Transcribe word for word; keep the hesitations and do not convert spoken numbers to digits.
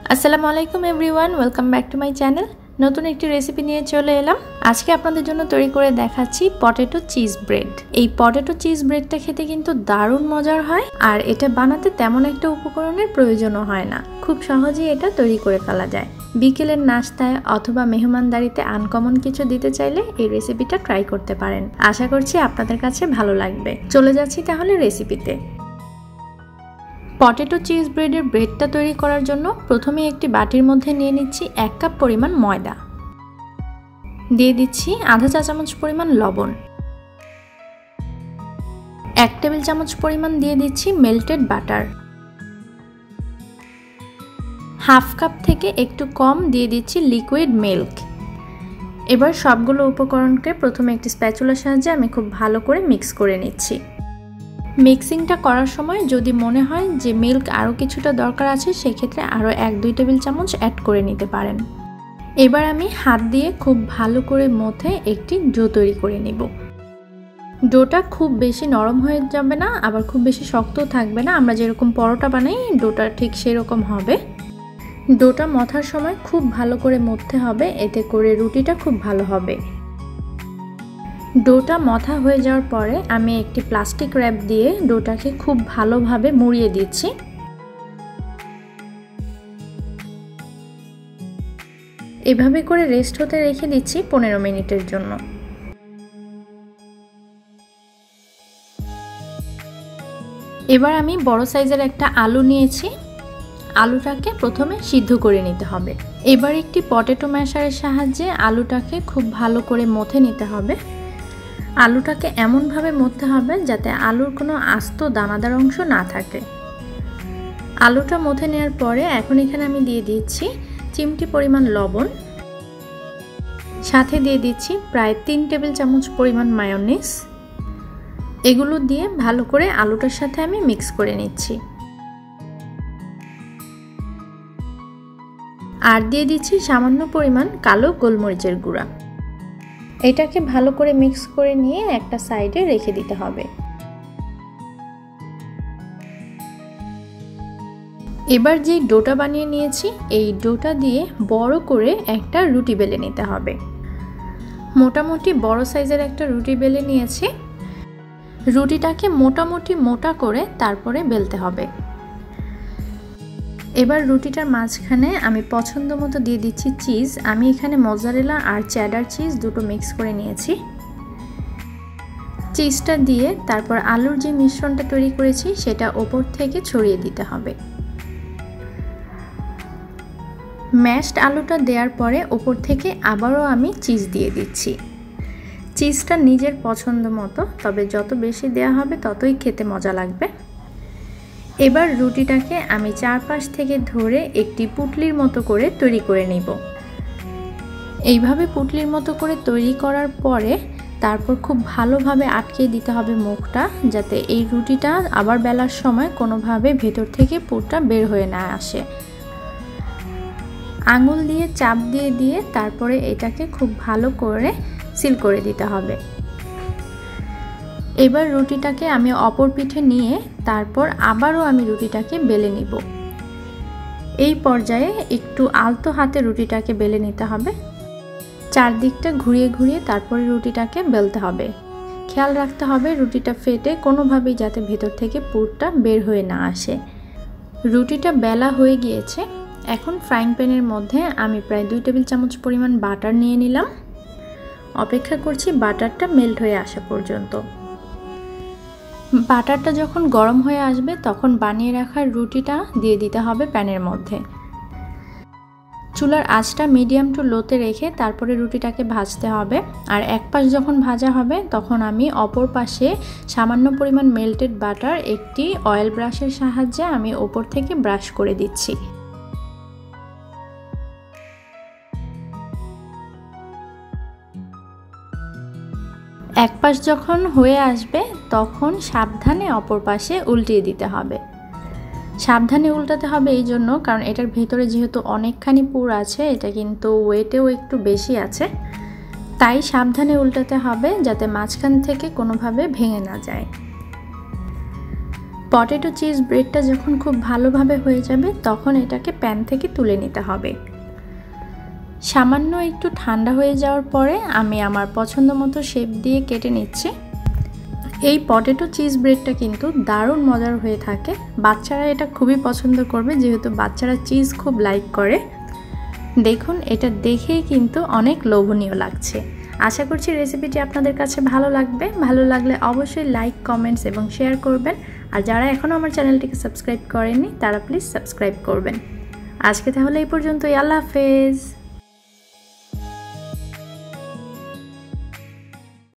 আসসালামু আলাইকুম everyone, welcome back to my channel. নতুন একটি রেসিপি নিয়ে চলে এলাম। আজকে আপনাদের জন্য তৈরি করে দেখাচ্ছি পটেটো চিজ ব্রেড। এই পটেটো চিজ ব্রেডটা খেতে কিন্তু দারুণ মজার হয়, আর এটা বানাতে তেমন একটা উপকরণের প্রয়োজনও হয় না। খুব সহজেই এটা তৈরি করে ফেলা যায়। বিকেলের নাস্তায় অথবা মেহমানদারিতে আনকমন কিছু দিতে চাইলে এই রেসিপিটা ট্রাই করতে পারেন। আশা করছি আপনাদের কাছে ভালো লাগবে। চলে যাচ্ছি তাহলে রেসিপিতে। পটেটো চিজ ব্রেডের ব্রেডটা তৈরি করার জন্য প্রথমে একটি বাটির মধ্যে নিয়ে নিচ্ছি এক কাপ পরিমাণ ময়দা, দিয়ে দিচ্ছি আধা চা চামচ পরিমাণ লবণ, এক টেবিল চামচ পরিমাণ দিয়ে দিচ্ছি মেল্টেড বাটার, হাফ কাপ থেকে একটু কম দিয়ে দিচ্ছি লিকুইড মিল্ক। এবার সবগুলো উপকরণকে প্রথমে একটি স্প্যাচুলার সাহায্যে আমি খুব ভালো করে মিক্স করে নিচ্ছি। মিক্সিংটা করার সময় যদি মনে হয় যে মিল্ক আরও কিছুটা দরকার আছে, সেক্ষেত্রে আরও এক দুই টেবিল চামচ অ্যাড করে নিতে পারেন। এবার আমি হাত দিয়ে খুব ভালো করে মথে একটি ডো তৈরি করে নেব। ডোটা খুব বেশি নরম হয়ে যাবে না, আবার খুব বেশি শক্তও থাকবে না। আমরা যেরকম পরোটা বানাই ডোটা ঠিক সেরকম হবে। ডোটা মথার সময় খুব ভালো করে মথতে হবে, এতে করে রুটিটা খুব ভালো হবে। ডোটা মথা হয়ে যাওয়ার পরে আমি একটি প্লাস্টিক র্যাপ দিয়ে ডোটাকে খুব ভালোভাবে মুড়িয়ে দিচ্ছি। এভাবে করে রেস্ট হতে রেখে দিচ্ছি পনেরো মিনিটের জন্য। এবার আমি বড় সাইজের একটা আলু নিয়েছি। আলুটাকে প্রথমে সিদ্ধ করে নিতে হবে। এবার একটি পটেটো ম্যাশারের সাহায্যে আলুটাকে খুব ভালো করে মথে নিতে হবে। আলুটাকে এমনভাবে মথতে হবে যাতে আলুর কোনো আস্ত দানাদার অংশ না থাকে। আলুটা মথে নেওয়ার পরে এখন এখানে আমি দিয়ে দিচ্ছি চিমটি পরিমাণ লবণ, সাথে দিয়ে দিচ্ছি প্রায় তিন টেবিল চামচ পরিমাণ মায়োনিজ। এগুলো দিয়ে ভালো করে আলুটার সাথে আমি মিক্স করে নিচ্ছি। আর দিয়ে দিচ্ছি সামান্য পরিমাণ কালো গোলমরিচের গুঁড়া। এটাকে ভালো করে মিক্স করে নিয়ে একটা সাইডে রেখে দিতে হবে। এবার যে ডোটা বানিয়ে নিয়েছি, এই ডোটা দিয়ে বড় করে একটা রুটি বেলে নিতে হবে। মোটামুটি বড় সাইজের একটা রুটি বেলে নিয়েছি। রুটিটাকে মোটামুটি মোটা করে তারপরে বেলতে হবে। এবার রুটিটার মাঝখানে আমি পছন্দ মতো দিয়ে দিচ্ছি চিজ। আমি এখানে মজারেলা আর চেডার চিজ দুটো মিক্স করে নিয়েছি। চিজটা দিয়ে তারপর আলুর যে মিশ্রণটা তৈরি করেছি সেটা ওপর থেকে ছড়িয়ে দিতে হবে। ম্যাশড আলুটা দেওয়ার পরে ওপর থেকে আবারও আমি চিজ দিয়ে দিচ্ছি। চিজটা নিজের পছন্দ মতো, তবে যত বেশি দেওয়া হবে ততই খেতে মজা লাগবে। এবার রুটিটাকে আমি চারপাশ থেকে ধরে একটি পুটলির মতো করে তৈরি করে নিব। এইভাবে পুটলির মতো করে তৈরি করার পরে তারপর খুব ভালোভাবে আটকে দিতে হবে মুখটা, যাতে এই রুটিটা আবার বেলার সময় কোনোভাবে ভেতর থেকে পুরটা বের হয়ে না আসে। আঙুল দিয়ে চাপ দিয়ে দিয়ে তারপরে এটাকে খুব ভালো করে সিল করে দিতে হবে। এবার রুটিটাকে আমি অপর পিঠে নিয়ে তারপর আবারও আমি রুটিটাকে বেলে নিব। এই পর্যায়ে একটু আলতো হাতে রুটিটাকে বেলে নিতে হবে। চারদিকটা ঘুরিয়ে ঘুরিয়ে তারপরে রুটিটাকে বেলতে হবে। খেয়াল রাখতে হবে রুটিটা ফেটে কোনোভাবেই যাতে ভেতর থেকে পুরটা বের হয়ে না আসে। রুটিটা বেলা হয়ে গিয়েছে। এখন ফ্রাইং প্যানের মধ্যে আমি প্রায় দুই টেবিল চামচ পরিমাণ বাটার নিয়ে নিলাম। অপেক্ষা করছি বাটারটা মেল্ট হয়ে আসা পর্যন্ত। বাটারটা যখন গরম হয়ে আসবে তখন বানিয়ে রাখা রুটিটা দিয়ে দিতে হবে প্যানের মধ্যে। চুলার আঁচটা মিডিয়াম টু লোতে রেখে তারপরে রুটিটাকে ভাজতে হবে। আর এক পাশ যখন ভাজা হবে তখন আমি অপর পাশে সামান্য পরিমাণ মেল্টেড বাটার একটি অয়েল ব্রাশের সাহায্যে আমি ওপর থেকে ব্রাশ করে দিচ্ছি। এক পাশ যখন হয়ে আসবে তখন সাবধানে অপর পাশে উল্টিয়ে দিতে হবে। সাবধানে উল্টাতে হবে এই জন্য কারণ এটার ভেতরে যেহেতু অনেকখানি পুর আছে, এটা কিন্তু ওয়েটেও একটু বেশি আছে, তাই সাবধানে উল্টাতে হবে যাতে মাঝখান থেকে কোনোভাবে ভেঙে না যায়। পটেটো চিজ ব্রেডটা যখন খুব ভালোভাবে হয়ে যাবে তখন এটাকে প্যান থেকে তুলে নিতে হবে। সামান্য একটু ঠান্ডা হয়ে যাওয়ার পরে আমি আমার পছন্দ মতো শেপ দিয়ে কেটে নিচ্ছি। এই পটেটো চিজ ব্রেডটা কিন্তু দারুণ মজার হয়ে থাকে, বাচ্চারা এটা খুবই পছন্দ করবে যেহেতু বাচ্চারা চিজ খুব লাইক করে। দেখুন এটা দেখেই কিন্তু অনেক লোভনীয় লাগছে। আশা করছি রেসিপিটি আপনাদের কাছে ভালো লাগবে। ভালো লাগলে অবশ্যই লাইক, কমেন্টস এবং শেয়ার করবেন। আর যারা এখনও আমার চ্যানেলটিকে সাবস্ক্রাইব করেননি তারা প্লিজ সাবস্ক্রাইব করবেন। আজকে তাহলে এই পর্যন্তই। আল্লাহ হাফেজ।